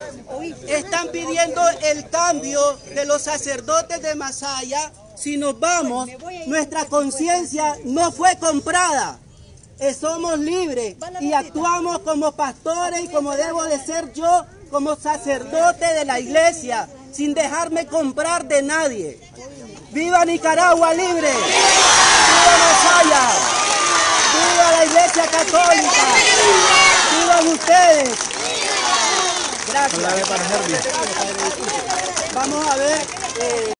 Están pidiendo el cambio de los sacerdotes de Masaya. Si nos vamos, nuestra conciencia no fue comprada. Somos libres y actuamos como pastores y como debo de ser yo, como sacerdote de la iglesia, sin dejarme comprar de nadie. ¡Viva Nicaragua libre! ¡Viva Masaya! ¡Viva la Iglesia Católica! ¡Vivan ustedes! Gracias. Vamos a ver.